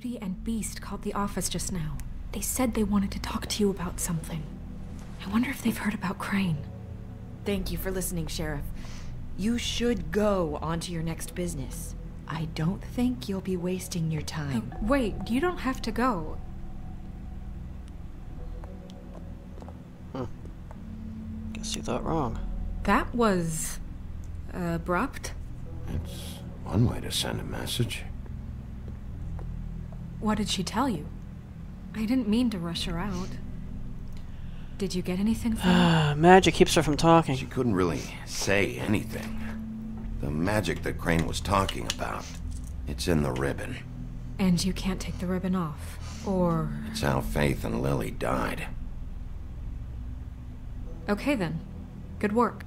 Beauty and Beast called the office just now. They said they wanted to talk to you about something. I wonder if they've heard about Crane. Thank you for listening, Sheriff. You should go on to your next business. I don't think you'll be wasting your time. Wait, you don't have to go. Guess you thought wrong. That was... abrupt? It's one way to send a message. What did she tell you? I didn't mean to rush her out. Did you get anything from her? Magic keeps her from talking. She couldn't really say anything. The magic that Crane was talking about, it's in the ribbon. And you can't take the ribbon off, or... It's how Faith and Lily died. Okay then. Good work.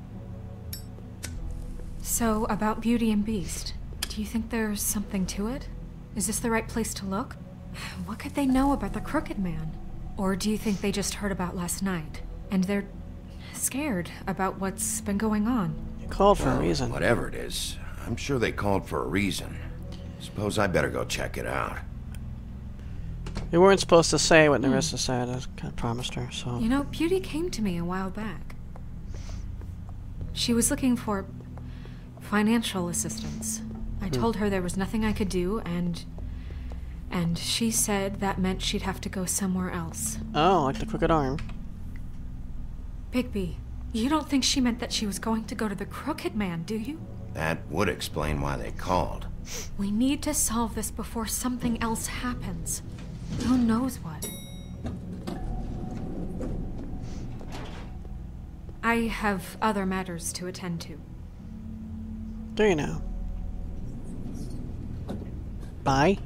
So, about Beauty and Beast, do you think there's something to it? Is this the right place to look? What could they know about the Crooked Man? Or do you think they just heard about last night, and they're scared about what's been going on? You called for a reason. Whatever it is, I'm sure they called for a reason. Suppose I better go check it out. We weren't supposed to say what Nerissa said. I kind of promised her, so... You know, Beauty came to me a while back. She was looking for financial assistance. I told her there was nothing I could do, and she said that meant she'd have to go somewhere else. Oh, like the Crooked Arm. Bigby, you don't think she meant that she was going to go to the Crooked Man, do you? That would explain why they called. We need to solve this before something else happens. Who knows what? I have other matters to attend to. Do you now? Bye.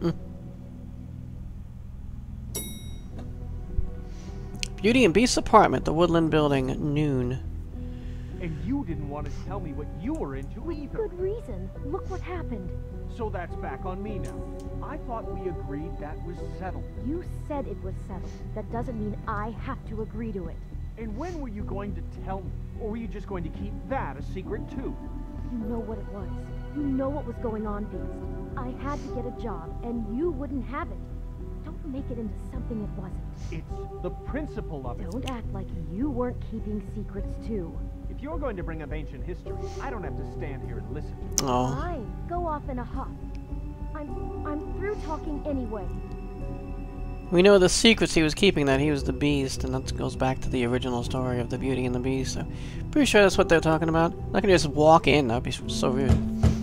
Beauty and Beast's apartment, the Woodland Building, noon. And you didn't want to tell me what you were into either. Good reason. Look what happened. So that's back on me now. I thought we agreed that was settled. You said it was settled. That doesn't mean I have to agree to it. And when were you going to tell me? Or were you just going to keep that a secret too? You know what it was. You know what was going on, Beast. I had to get a job, and you wouldn't have it. Don't make it into something it wasn't. It's the principle of it. Don't act like you weren't keeping secrets too. If you're going to bring up ancient history, I don't have to stand here and listen to you. Oh. Fine. Go off in a huff. I'm through talking anyway. We know the secrets he was keeping, that he was the Beast, and that goes back to the original story of the Beauty and the Beast, so pretty sure that's what they're talking about. I'm not gonna just walk in, that'd be so rude.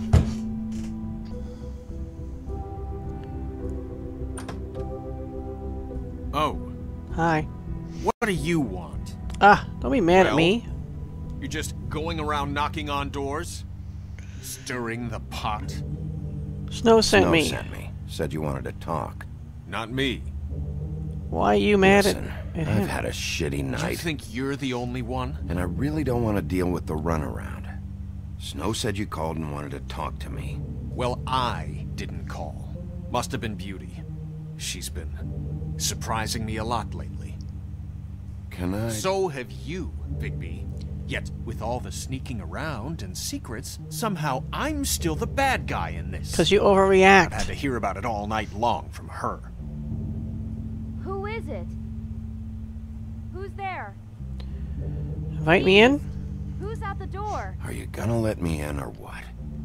Oh. Hi. What do you want? Ah, don't be mad at me. You're just going around knocking on doors? Stirring the pot? Snow sent me. Said you wanted to talk. Not me. Why are you mad Listen, at him? I've had a shitty night. You think you're the only one? And I really don't want to deal with the runaround. Snow said you called and wanted to talk to me. Well, I didn't call. Must have been Beauty. She's been surprising me a lot lately. Can I... So have you, Bigby. Yet, with all the sneaking around and secrets, somehow I'm still the bad guy in this. Because you overreact. I've had to hear about it all night long from her. Who is it? Who's there? Invite me in? Who's out the door? Are you gonna let me in or what?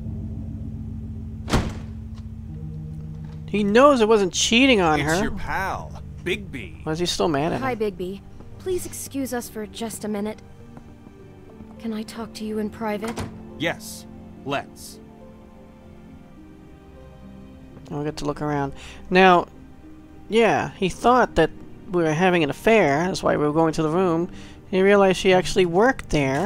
He knows it wasn't cheating on It's her. your pal, Bigby. Why is he still mad at Hi, him? Bigby. Please excuse us for just a minute. Can I talk to you in private? Yes, let's. And we get to look around. Now, yeah, he thought that we were having an affair. That's why we were going to the room. He realized she actually worked there.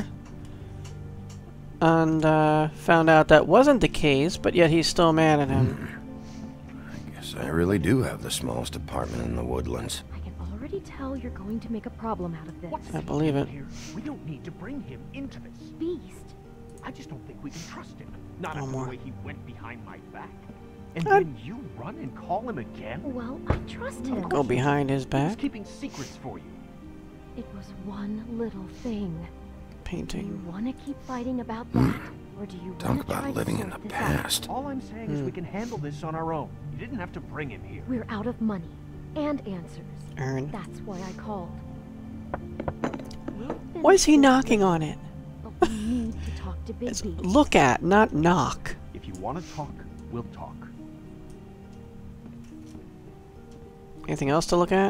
And found out that wasn't the case, but yet he's still mad at him. I guess I really do have the smallest apartment in the Woodlands. I can already tell you're going to make a problem out of this. What's I believe it. here? We don't need to bring him into this. Beast. I just don't think we can trust him. Not No after more. the way he went behind my back. And I- then you run and call him again? Well, I trust him. Go behind his He was back. keeping secrets for you. It was one little thing. You Painting. want to keep fighting about that? Or do you Talk want to try about to living in sort the this out? past. All I'm saying is we can handle this on our own. You didn't have to bring him here. We're out of money and answers. Earn. That's why I called. Why is he knocking on it? But we need to talk to It's Bigby. look at, not knock. If you want to talk, we'll talk. Anything else to look at?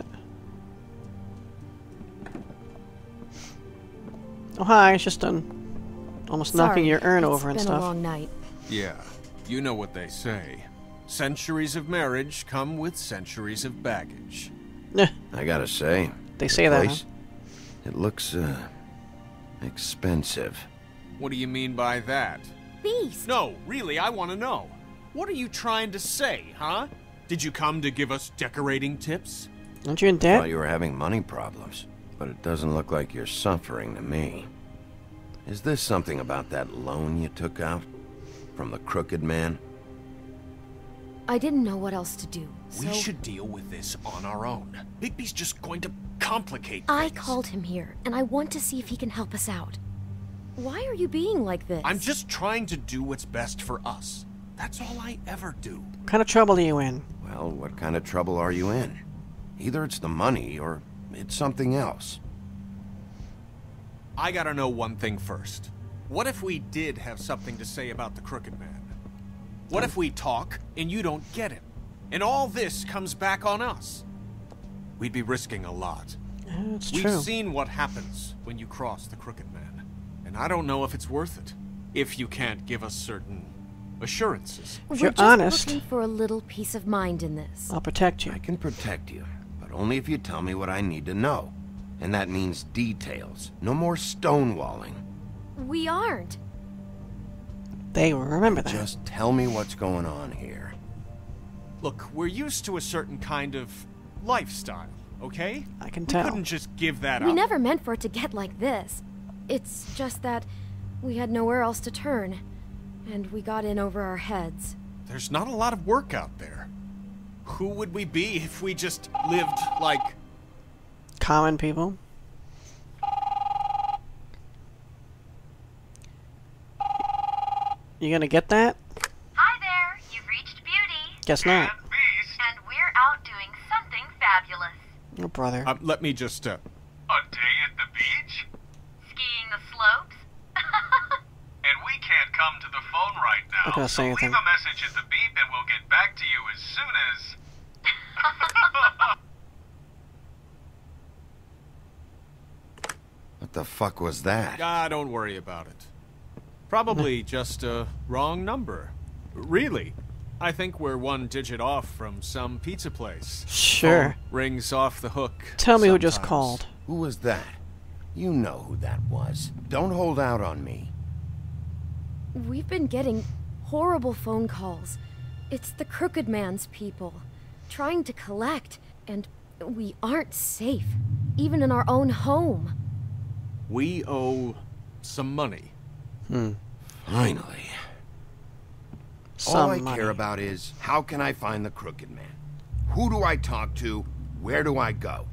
Oh hi, it's just almost knocking your urn over and It's been stuff. a long night. Yeah, you know what they say. Centuries of marriage come with centuries of baggage. I gotta say, They the say that, place, it looks, expensive. What do you mean by that? Beast! No, really, I want to know. What are you trying to say, huh? Did you come to give us decorating tips? Aren't you in Thought debt? you were having money problems, but it doesn't look like you're suffering to me. Is this something about that loan you took out? From the crooked man? I didn't know what else to do, so We should deal with this on our own. Bigby's just going to complicate I things. called him here, and I want to see if he can help us out. Why are you being like this? I'm just trying to do what's best for us. That's all I ever do. What kind of trouble are you in? Well, what kind of trouble are you in? Either it's the money, or it's something else. I gotta know one thing first. What if we did have something to say about the Crooked Man? What if we talk and you don't get him? And all this comes back on us? We'd be risking a lot. It's We've true. seen what happens when you cross the Crooked Man. And I don't know if it's worth it. If you can't give us certain assurances. If We're you're just honest, looking for a little peace of mind in this. I'll protect you. I can protect you, but only if you tell me what I need to know. And that means details. No more stonewalling. We aren't. They will remember that. Just tell me what's going on here. Look, we're used to a certain kind of lifestyle, okay? I can We tell. couldn't just give that We up. never meant for it to get like this. It's just that we had nowhere else to turn, and we got in over our heads. There's not a lot of work out there. Who would we be if we just lived like... Common people. You gonna get that? Hi there, you've reached Beauty. Guess not. And we're out doing something fabulous. Oh, brother. let me just, A day at the beach? Skiing the slopes. And we can't come to the phone right now. Not gonna say so anything. leave a message at the beep and we'll get back to you as soon as... What the fuck was that? don't worry about it. Probably just a wrong number. Really. I think we're one digit off from some pizza place. Sure. Phone rings off the hook. Tell me who just sometimes. called. Who was that? You know who that was. Don't hold out on me. We've been getting horrible phone calls. It's the Crooked Man's people, trying to collect, and we aren't safe, even in our own home. We owe some money. Finally. All Some I money. care about is, how can I find the Crooked Man? Who do I talk to? Where do I go?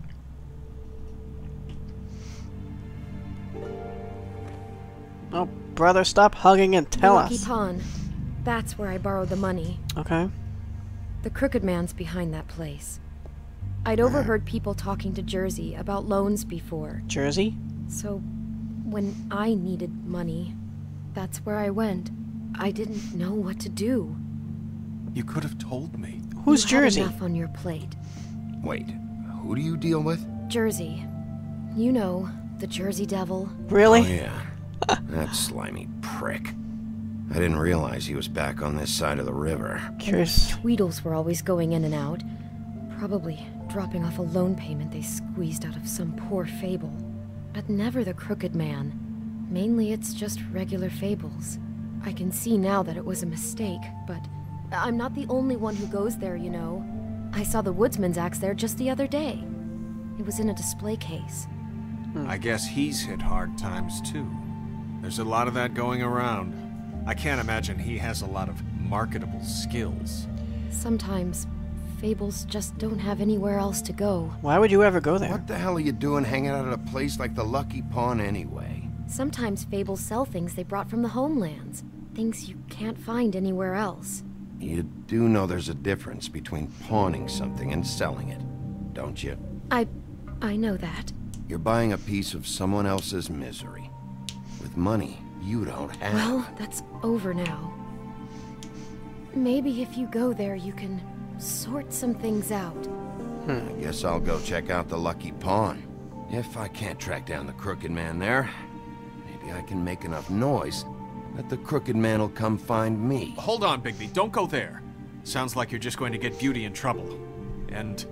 Oh, brother, stop hugging and tell Lucky us. Pond. That's where I borrowed the money. Okay. The Crooked Man's behind that place. I'd overheard people talking to Jersey about loans before, Jersey? so when I needed money, that's where I went. I didn't know what to do. You could have told me. Who's You had Jersey? enough on your plate. Wait, who do you deal with? Jersey. You know, the Jersey Devil. Really? Oh, yeah. That slimy prick. I didn't realize he was back on this side of the river. Curious. Tweedles were always going in and out, probably dropping off a loan payment they squeezed out of some poor fable. But never the Crooked Man. Mainly it's just regular fables. I can see now that it was a mistake, but I'm not the only one who goes there, you know. I saw the woodsman's axe there just the other day. It was in a display case. I guess he's hit hard times too. There's a lot of that going around. I can't imagine he has a lot of marketable skills. Sometimes, fables just don't have anywhere else to go. Why would you ever go there? What the hell are you doing hanging out at a place like the Lucky Pawn anyway? Sometimes fables sell things they brought from the homelands. Things you can't find anywhere else. You do know there's a difference between pawning something and selling it, don't you? I know that. You're buying a piece of someone else's misery. With money you don't have. Well, that's over now. Maybe if you go there, you can sort some things out. I guess I'll go check out the Lucky Pawn. If I can't track down the Crooked Man there, maybe I can make enough noise that the Crooked Man will come find me. Hold on, Bigby. Don't go there. Sounds like you're just going to get Beauty in trouble. And...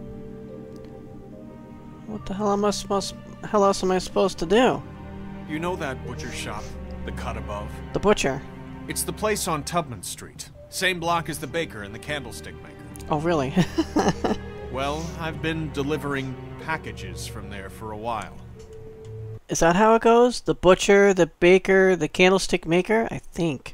What the hell else am I supposed to do? you know that butcher shop? The cut above? The butcher. It's the place on Tubman Street. Same block as the baker and the candlestick maker. Oh, really? Well, I've been delivering packages from there for a while. Is that how it goes? The butcher, the baker, the candlestick maker? I think.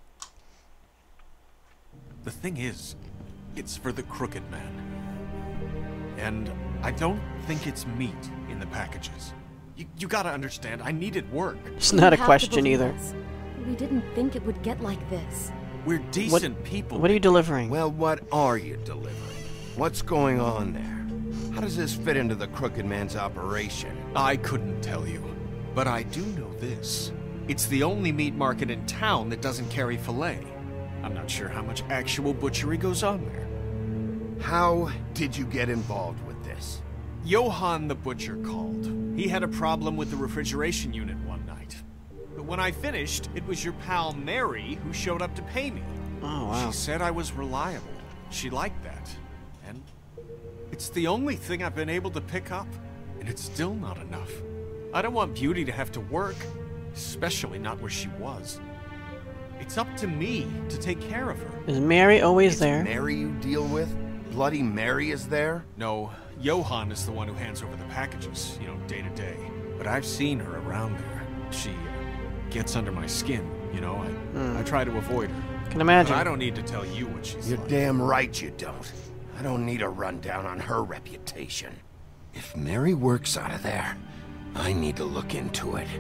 The thing is, it's for the Crooked Man. And I don't think it's meat in the packages. You gotta understand, I needed work. It's not a You have to question believe either. us. We didn't think it would get like this. We're decent people. What are you delivering? Well, what are you delivering? What's going on there? How does this fit into the Crooked Man's operation? I couldn't tell you. But I do know this. It's the only meat market in town that doesn't carry filet. I'm not sure how much actual butchery goes on there. How did you get involved with this? Johann the butcher called. He had a problem with the refrigeration unit one night. But when I finished, it was your pal Mary who showed up to pay me. Oh, wow. She said I was reliable. She liked that. And it's the only thing I've been able to pick up. And it's still not enough. I don't want Beauty to have to work, especially not where she was. It's up to me to take care of her. Is Mary always It's there? Mary you deal with? Bloody Mary is there? No, Johann is the one who hands over the packages, day to day. But I've seen her around there. She gets under my skin, I try to avoid her. Can imagine. But I don't need to tell you what she's You're like. damn right you don't. I don't need a rundown on her reputation. If Mary works out of there, I need to look into it.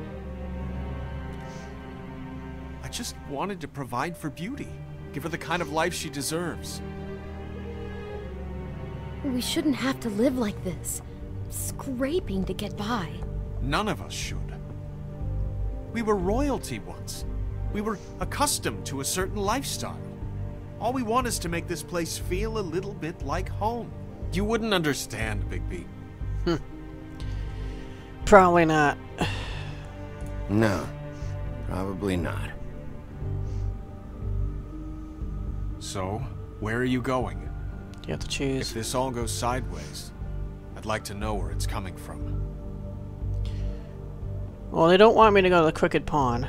I just wanted to provide for Beauty. Give her the kind of life she deserves. We shouldn't have to live like this. Scraping to get by. None of us should. We were royalty once. We were accustomed to a certain lifestyle. All we want is to make this place feel a little bit like home. You wouldn't understand, Bigby. Probably not. No, probably not. So, where are you going? You have to If choose. this all goes sideways, I'd like to know where it's coming from. Well, they don't want me to go to the Crooked Pawn.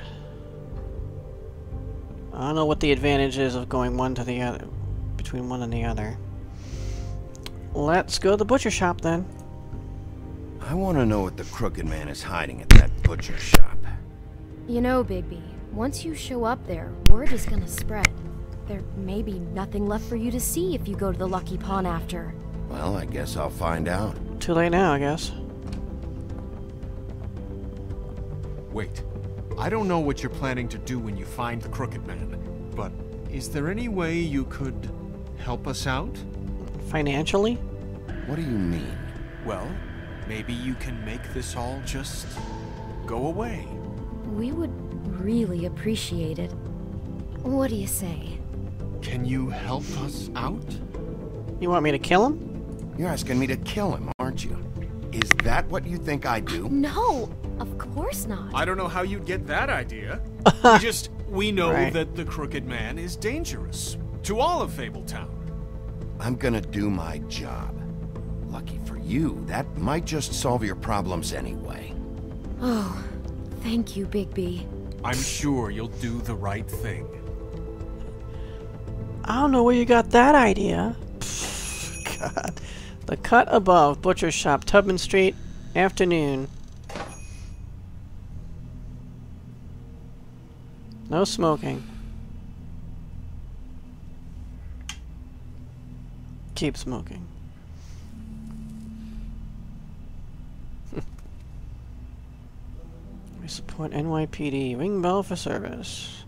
I don't know what the advantage is of going one to the other, between one and the other. Let's go to the butcher shop then. I want to know what the Crooked Man is hiding at that butcher shop. You know, Bigby, once you show up there, word is gonna spread. There may be nothing left for you to see if you go to the Lucky Pawn after. Well, I guess I'll find out. Too late now, I guess. Wait, I don't know what you're planning to do when you find the Crooked Man, but is there any way you could help us out? Financially? What do you mean? Well, maybe you can make this all just go away. We would really appreciate it. What do you say? Can you help us out? You want me to kill him? You're asking me to kill him, aren't you? Is that what you think I do? No, of course not. I don't know how you'd get that idea. We know Right. that the Crooked Man is dangerous to all of Fabletown. I'm gonna do my job. Lucky for you, that might just solve your problems anyway. Oh, thank you, Bigby. I'm sure you'll do the right thing. I don't know where you got that idea. God. The cut above, butcher shop, Tubman Street, afternoon. No smoking. Keep smoking. Support NYPD. Ring bell for service.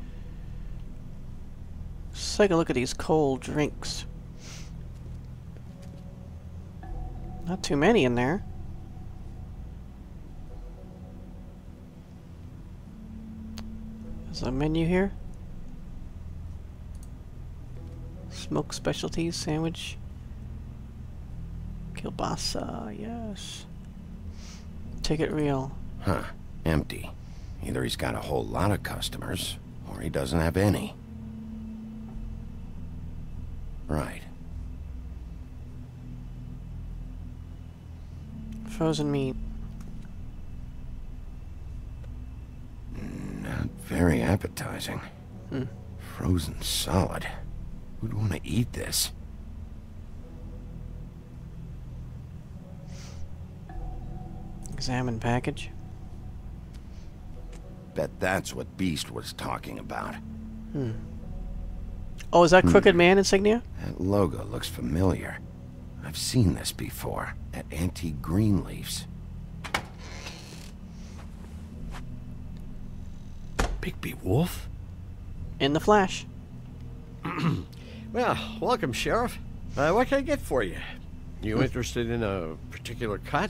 Let's take a look at these cold drinks. Not too many in there. There's a menu here. Smoked specialties sandwich. Kielbasa, yes. Ticket reel. Huh. Empty. Either he's got a whole lot of customers, or he doesn't have any. Right. Frozen meat. Not very appetizing. Frozen solid. Who'd want to eat this? Examine package. Bet that's what Beast was talking about. Oh, is that Crooked Man insignia? That logo looks familiar. I've seen this before at Antique Greenleaf's. Bigby Wolf? In the flash. Well, welcome, Sheriff. What can I get for you? You interested in a particular cut?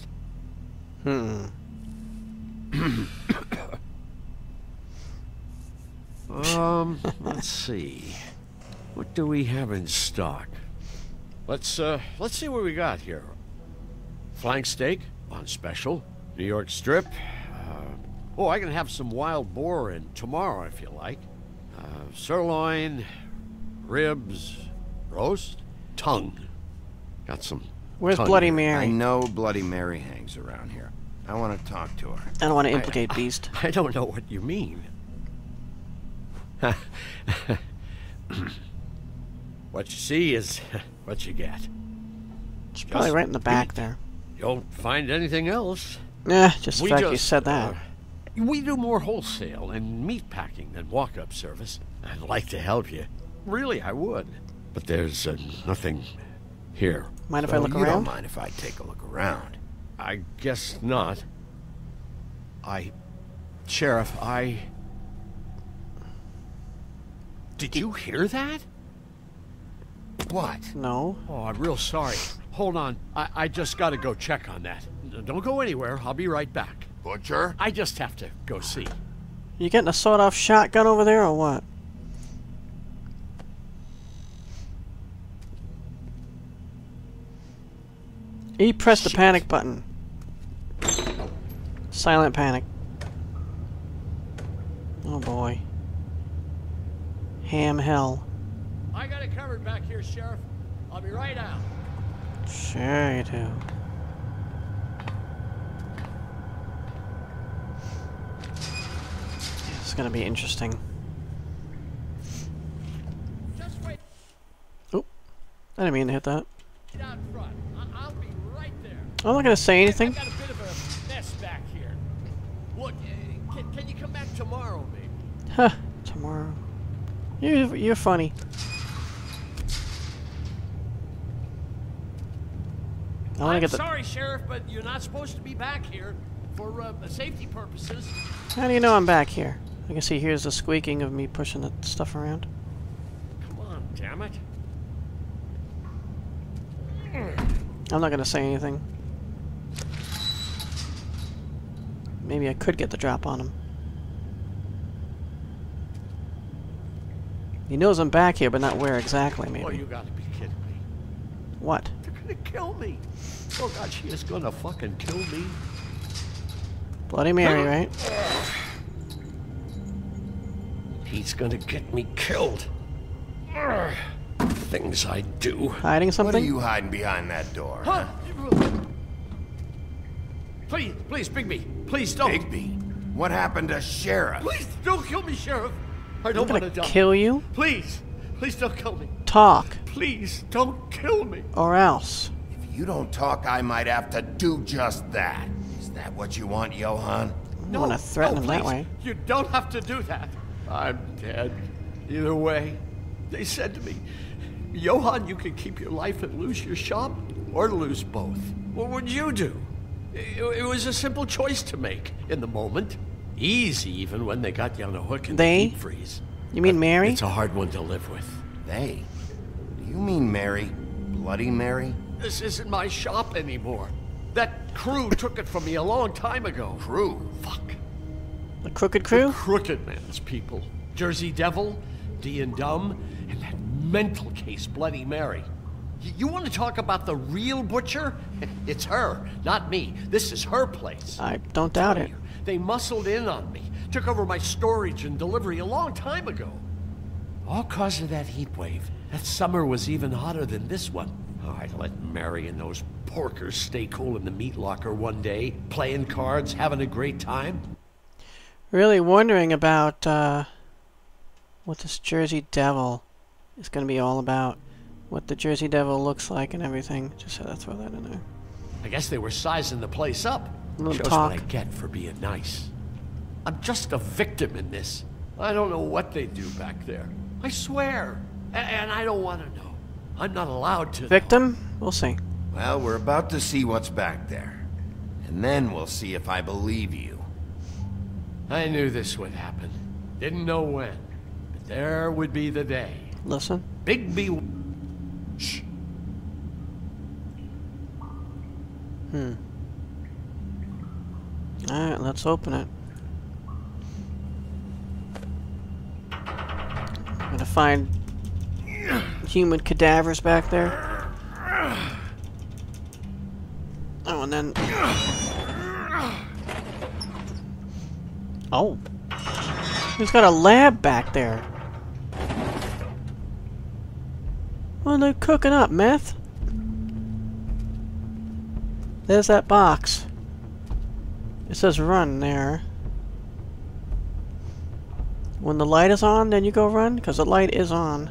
Let's see. What do we have in stock? Let's see what we got here. Flank steak on special. New York strip. Oh, I can have some wild boar in tomorrow if you like. Sirloin, ribs, roast, tongue. Got some. Where's tongue Bloody here. Mary? I know Bloody Mary hangs around here. I want to talk to her. I don't want to implicate Beast. I don't know what you mean. What you see is what you get. It's probably right in the back there. You don't find anything else. Nah, just the fact you said that. We do more wholesale and meat packing than walk-up service. I'd like to help you. Really, I would. But there's nothing here. Mind if I look You around? don't mind if I take a look around? I guess not. Sheriff, Did you hear that? What? No. Oh, I'm real sorry. Hold on. I just gotta go check on that. Don't go anywhere. I'll be right back. Butcher? I just have to go see. You getting a sawed-off shotgun over there, or what? He pressed the panic button. Silent panic. Oh boy. Ham hell. I got it covered back here, Sheriff. I'll be right out. Sure you do. It's gonna be interesting. Just wait Oh, I didn't mean to hit that. out front. I'll be right there. I'm not gonna say anything. I've got a bit of a mess back here. Look, can you come back tomorrow, maybe? Huh, tomorrow. You're funny. I want to get the. Sorry, Sheriff, but you're not supposed to be back here for safety purposes. How do you know I'm back here? I can see here's the squeaking of me pushing the stuff around. Come on, damn it. I'm not gonna say anything. Maybe I could get the drop on him. He knows I'm back here, but not where exactly, Oh, maybe. you gotta be kidding me. What? They're gonna kill me. Oh, God, she is gonna fucking kill me. Bloody Mary, right? He's gonna get me killed. Things I do. Hiding What are something? you hiding behind that door? Huh? Please, Bigby. Please don't. Bigby? What happened to Sheriff? Please don't kill me, Sheriff. I I'm don't want gonna to die. kill you? Please don't kill me. Talk, Please don't kill me. or else. If you don't talk, I might have to do just that. Is that what you want, Johann? I don't want to threaten him that please. way. You don't have to do that. I'm dead. Either way, they said to me, Johann, you could keep your life and lose your shop, or lose both. What would you do? It was a simple choice to make in the moment. Easy, even when they got you on a hook in They? the deep freeze. You mean Mary? It's a hard one to live with. They? Do you mean Mary? Bloody Mary? This isn't my shop anymore. That crew took it from me a long time ago. Crew? Fuck. The Crooked Crew? The Crooked Man's people. Jersey Devil, D and Dumb, and that mental case, Bloody Mary. You want to talk about the real butcher? It's her, not me. This is her place. I don't doubt it. They muscled in on me, took over my storage and delivery a long time ago. All cause of that heat wave. That summer was even hotter than this one. Oh, I let Mary and those porkers stay cool in the meat locker one day, playing cards, having a great time. Really wondering about what this Jersey Devil is going to be all about. What the Jersey Devil looks like and everything. Just had to throw that in there. I guess they were sizing the place up. Little Shows talk. what I get for being nice. I'm just a victim in this. I don't know what they do back there. I swear. And I don't want to know. I'm not allowed to know. Victim? We'll see. Well, we're about to see what's back there. And then we'll see if I believe you. I knew this would happen. Didn't know when. But there would be the day. Listen. Bigby. Shh. Alright, let's open it. Gonna find human cadavers back there. Oh, and then... Oh. He's got a lab back there. What are they cooking up, meth? There's that box. It says run there. When the light is on, then you go run? Because the light is on.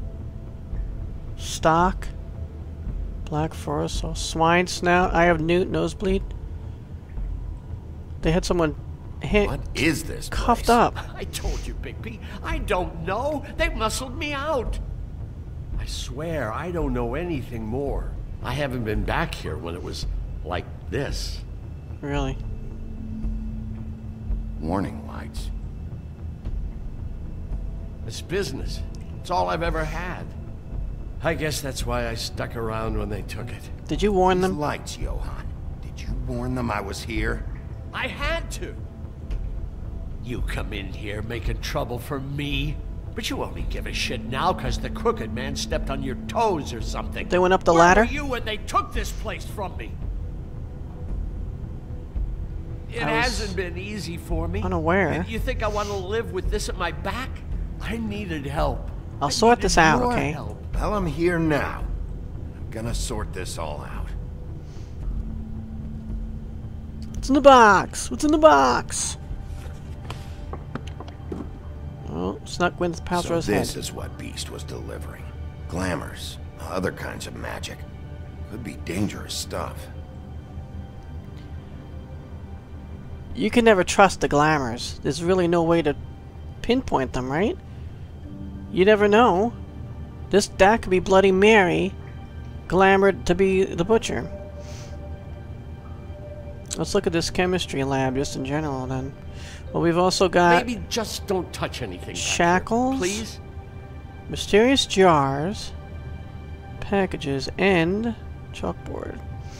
Stock. Black forest, so swine snout, eye of newt, nosebleed. They had someone hit. What is this cuffed place? up. I told you, Bigby. I don't know. They muscled me out. I swear, I don't know anything more. I haven't been back here when it was like this. Really? Warning lights. It's business. It's all I've ever had. I guess that's why I stuck around when they took it. Did you warn These them? lights, Johann. Did you warn them I was here? I had to. You come in here making trouble for me, but you only give a shit now because the Crooked Man stepped on your toes or something. They went up the Where ladder? were you when they took this place from me? It hasn't been easy for me. Unaware. You think I want to live with this at my back? I needed help. I'll sort this out, Your okay? help. Well, I'm here now. I'm gonna sort this all out. What's in the box? What's in the box? Oh, snuck Gwyneth So Paltrow's head. this is what Beast was delivering. Glamours, other kinds of magic. Could be dangerous stuff. You can never trust the glamours. There's really no way to pinpoint them, right? You never know. That could be Bloody Mary, glamored to be the butcher. Let's look at this chemistry lab just in general then. Well, we've also got Maybe just don't touch anything. back shackles, here, please. mysterious jars, packages, and chalkboard.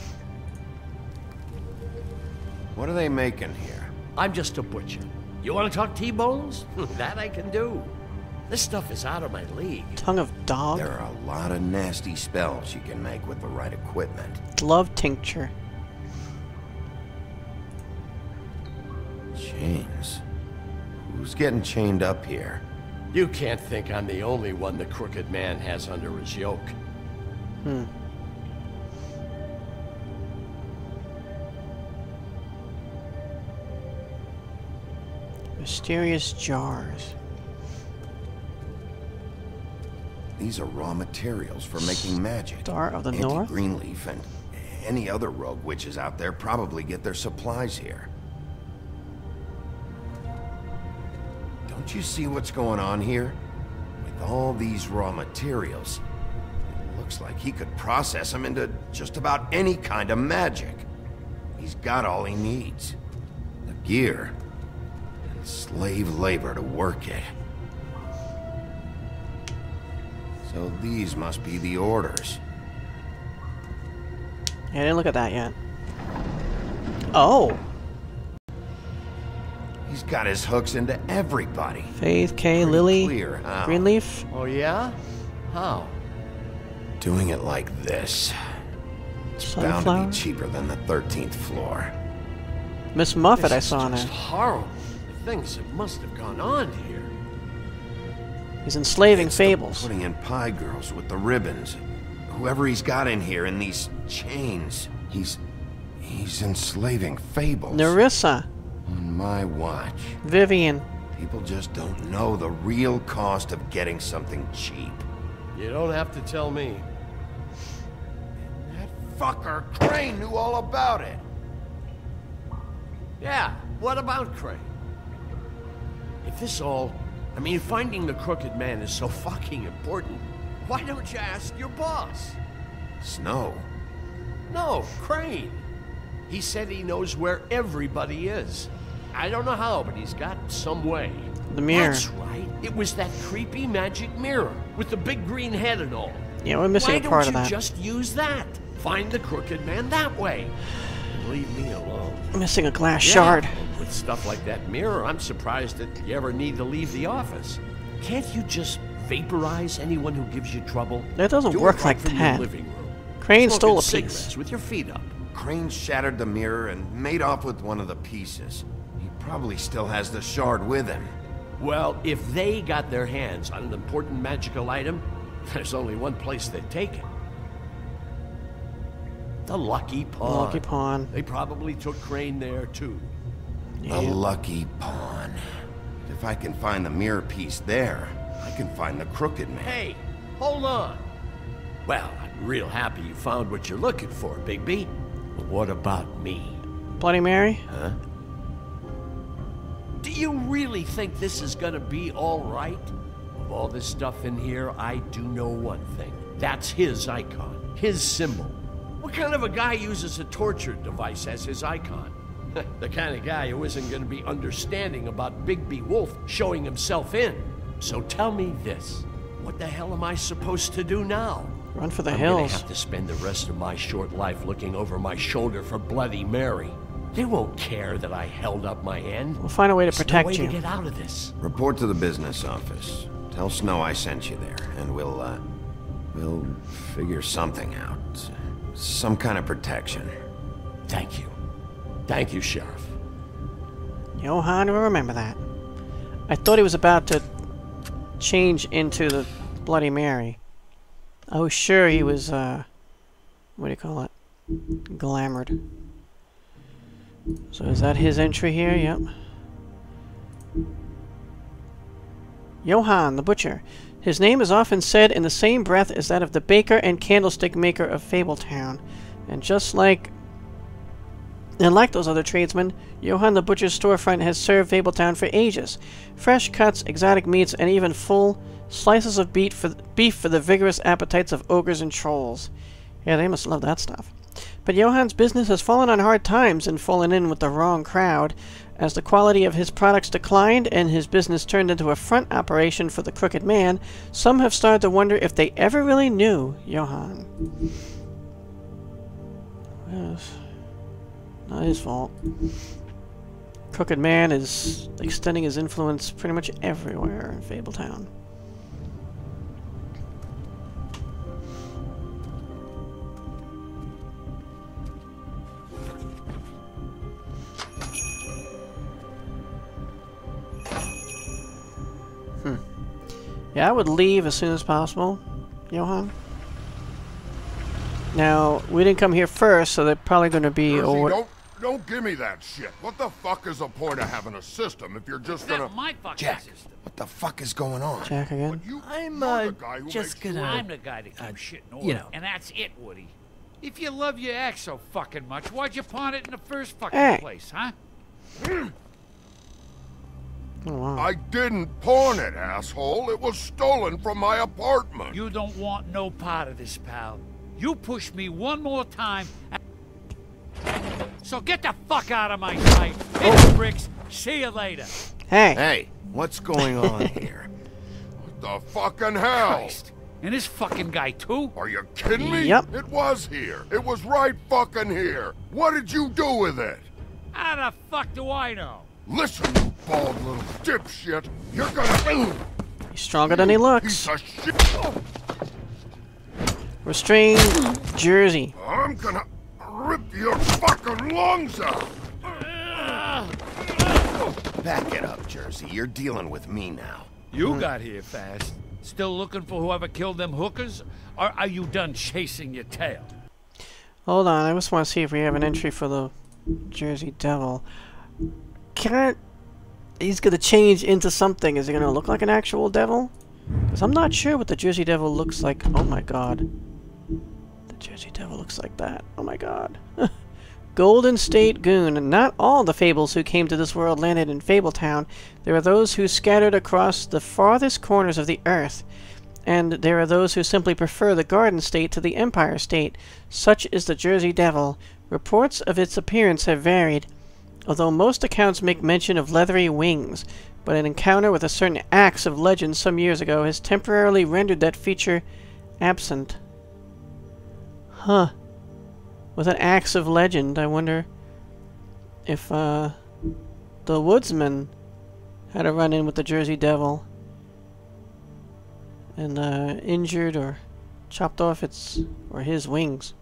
What are they making here? I'm just a butcher. You want to talk T-bones? That I can do. This stuff is out of my league. Tongue of dog, There are a lot of nasty spells you can make with the right equipment. glove tincture. Chains. Who's getting chained up here? You can't think I'm the only one the Crooked Man has under his yoke. Mysterious jars. These are raw materials for making magic. Star of the Auntie North? Greenleaf and any other rogue witches out there probably get their supplies here. Don't you see what's going on here? With all these raw materials, it looks like he could process them into just about any kind of magic. He's got all he needs. The gear. Slave labor to work it. So these must be the orders. Yeah, I didn't look at that yet. Oh! He's got his hooks into everybody. Faith, Kay, Pretty Lily, clear how. Greenleaf. Oh, yeah? How? Doing it like this. It's bound to Sunflower? be cheaper than the 13th floor. Miss Muffet, I This is saw in just there. horrible. The things that must have gone on here. He's enslaving It's the Fables. putting in pie girls with the ribbons. Whoever he's got in here in these chains, he's enslaving Fables. Nerissa. On my watch. Vivian. People just don't know the real cost of getting something cheap. You don't have to tell me. That fucker Crane knew all about it. Yeah, what about Crane? If this all... I mean, finding the crooked man is so fucking important, why don't you ask your boss? Snow. No, Crane. He said he knows where everybody is. I don't know how, but he's got some way. The mirror. That's right. It was that creepy magic mirror with the big green head and all. Yeah, we're missing Why a part of don't that. you just use that? Find the crooked man that way. Leave me alone. Missing a glass shard. With stuff like that mirror, I'm surprised that you ever need to leave the office. Can't you just vaporize anyone who gives you trouble? That doesn't Do it work right like from that. Your living room. Crane Smoking stole a cigarettes piece. with your feet up. Crane shattered the mirror and made off with one of the pieces. He probably still has the shard with him. Well, if they got their hands on an important magical item, there's only one place they'd take it. The Lucky Pawn. Lucky Pawn. They probably took Crane there, too. The Lucky Pawn. If I can find the mirror piece there, I can find the crooked man. Hey, hold on. Well, I'm real happy you found what you're looking for, Bigby. But what about me? Bloody Mary? Huh? Do you really think this is gonna be all right? Of all this stuff in here, I do know one thing. That's his icon, his symbol. What kind of a guy uses a torture device as his icon? The kind of guy who isn't gonna be understanding about Bigby Wolf showing himself in. So tell me this. What the hell am I supposed to do now? Run for the I'm gonna hills. have to spend the rest of my short life looking over my shoulder for Bloody Mary. They won't care that I held up my end. We'll find a way to There's protect no way you. to get out of this. Report to the business office. Tell Snow I sent you there, and we'll figure something out. Some kind of protection. Thank you. Thank you, Sheriff. Johann will remember that. I thought he was about to change into the Bloody Mary. I was sure he was, what do you call it? Glamored. So is that his entry here? Yep. Johann, the butcher. His name is often said in the same breath as that of the baker and candlestick maker of Fabletown. And just like those other tradesmen, Johann the butcher's storefront has served Fabletown for ages. Fresh cuts, exotic meats, and even full slices of beef for the vigorous appetites of ogres and trolls. Yeah, they must love that stuff. But Johann's business has fallen on hard times and fallen in with the wrong crowd. As the quality of his products declined and his business turned into a front operation for the crooked man, some have started to wonder if they ever really knew Johann. Yes. Not his fault. Crooked man is extending his influence pretty much everywhere in Fabletown. Yeah, I would leave as soon as possible, Johann. Now, we didn't come here first, so they're probably going to be... Don't give me that shit. What the fuck is the point of having a system if you're just gonna... my fucking Jack, system. what the fuck is going on? Jack again? I'm just gonna. I'm the guy that keeps shit in order, you know. and that's it, Woody. If you love your ex so fucking much, why'd you pawn it in the first fucking Hey. place, huh? Oh, wow. I didn't pawn it, asshole. It was stolen from my apartment. You don't want no part of this, pal. You push me one more time, so get the fuck out of my sight. Hit the bricks. See you later. Hey. Hey, what's going on here? What the fucking hell? Christ. And this fucking guy, too? Are you kidding me? Yep. It was here. It was right fucking here. What did you do with it? How the fuck do I know? Listen, you bald little dipshit. You're gonna... He's stronger than he looks. Piece of shit. Restrain Jersey. I'm gonna rip your fucking lungs out. Back it up, Jersey. You're dealing with me now. You got here fast. Still looking for whoever killed them hookers? Or are you done chasing your tail? Hold on, I just want to see if we have an entry for the Jersey Devil. Can't... He's gonna change into something. Is it gonna look like an actual devil? Because I'm not sure what the Jersey Devil looks like. Oh my god. The Jersey Devil looks like that. Oh my god. Golden State Goon. Not all the fables who came to this world landed in Fabletown. There are those who scattered across the farthest corners of the earth. And there are those who simply prefer the Garden State to the Empire State. Such is the Jersey Devil. Reports of its appearance have varied, although most accounts make mention of leathery wings. But an encounter with a certain axe of legend some years ago has temporarily rendered that feature absent. Huh. With an axe of legend, I wonder if the woodsman had a run-in with the Jersey Devil and injured or chopped off its or his wings.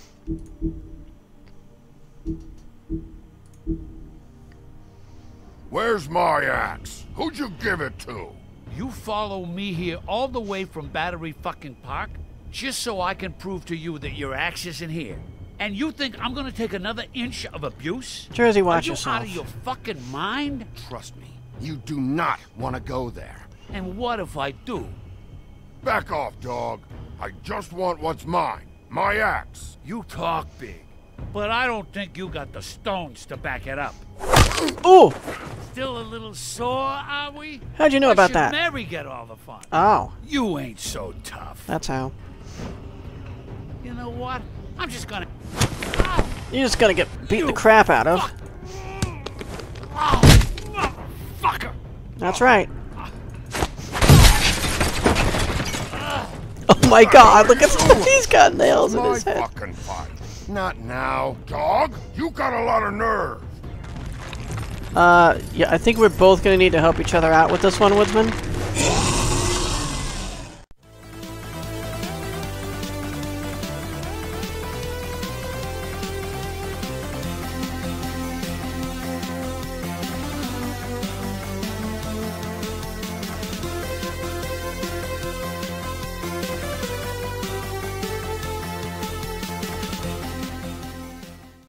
Where's my axe? Who'd you give it to? You follow me here all the way from Battery fucking Park just so I can prove to you that your axe isn't here. And you think I'm gonna take another inch of abuse? Jersey, watch Are you yourself. out of your fucking mind? Trust me, you do not want to go there. And what if I do? Back off, dog. I just want what's mine. My axe. You talk big, but I don't think you got the stones to back it up. Ooh! Still a little sore, are we? How'd you know Why about should that? Mary get all the fun? Oh. You ain't so tough. That's how. You know what? I'm just gonna... You're just gonna get beat the crap out of. Fucker! That's right. Oh my god, look at he's got nails in his head. Fucking fight. Not now, dog. You got a lot of nerve. Yeah, I think we're both gonna need to help each other out with this one, Woodsman.